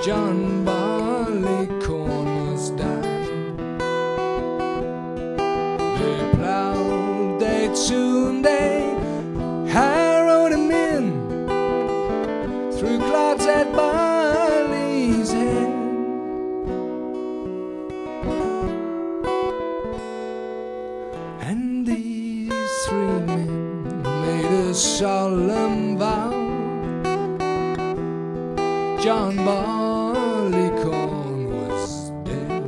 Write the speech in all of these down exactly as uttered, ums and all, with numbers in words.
John Barleycorn was dying. They plowed, they tuned, they harrowed him in through clods at Barley's head. And these three men made a solemn vow. John Barleycorn was dead.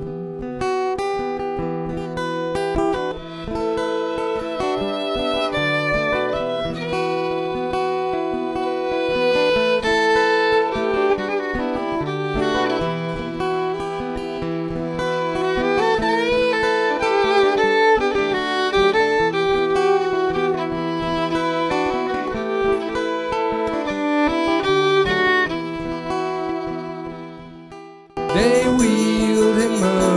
They wheeled him up